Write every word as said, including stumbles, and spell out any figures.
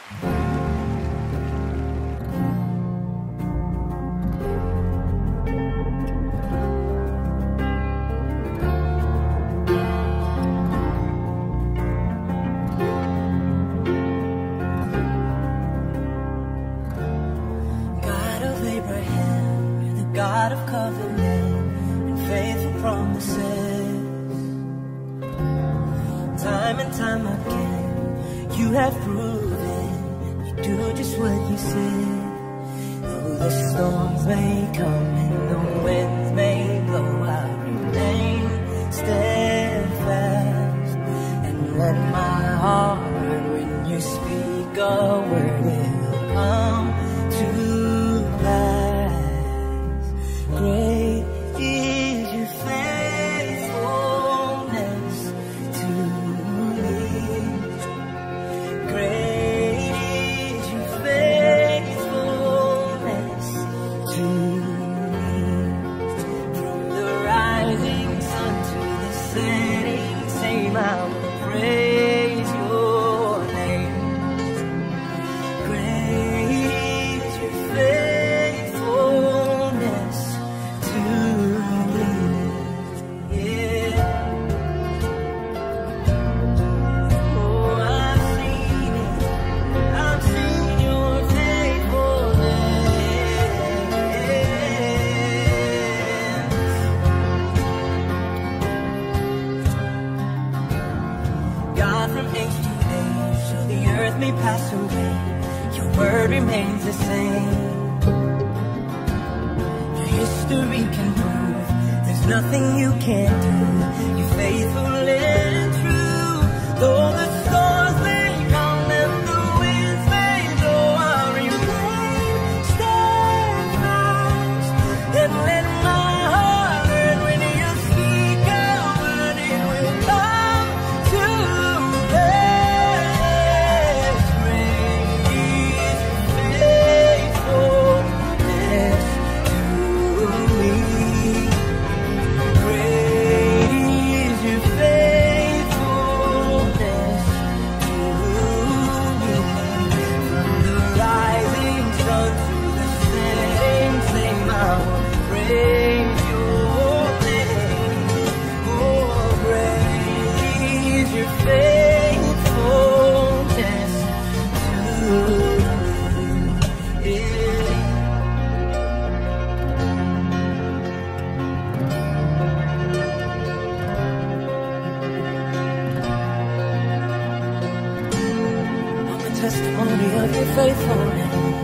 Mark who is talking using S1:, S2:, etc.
S1: God of covenant and faithful promises. Time and time again, you have proven you do just what you said. Though the storms may come and the winds may blow, I'll remain steadfast and let my heart learn when you speak a word, it'll come to pass. Great is your faithfulness to me. Great is your faithfulness to me. From the rising sun to the setting same, I will praise your name. Great is your faithfulness to me, yeah. Oh, I've seen it, I've seen your faithfulness. God, from age to age, so the earth may pass away, your word remains the same. History can prove there's nothing you can't do. You're faithful and true. Though the storms may come and the winds may blow, I'll remain steadfast and let my heart learn when you speak a word, it will come to pass. Great is your faithfulness to me. Great is your faithfulness to me. From the rising sun to the setting same, I will praise your name. Oh, great is your faithfulness to me. Yeah. I'm a testimony of your faithfulness.